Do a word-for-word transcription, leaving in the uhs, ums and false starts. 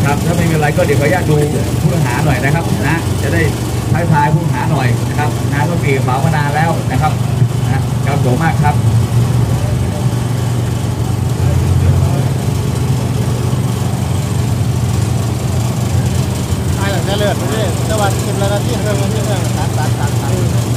ครับถ้าไม่มีอะไรก็เดี๋ยวขออนุญาตดูผู้ต้องหาหน่อยนะครับนะจะได้ท้ายทายผู้ต้องหาหน่อยนะครับนะก็ปีกระเป๋ามานานแล้วนะครับนะครับขอบคุณมากครับไอ้หลังจะเลือดไปเลยตะวันสิบแล้วนะที่เรื่องนี้เรื่องตัดตัดตัดตัด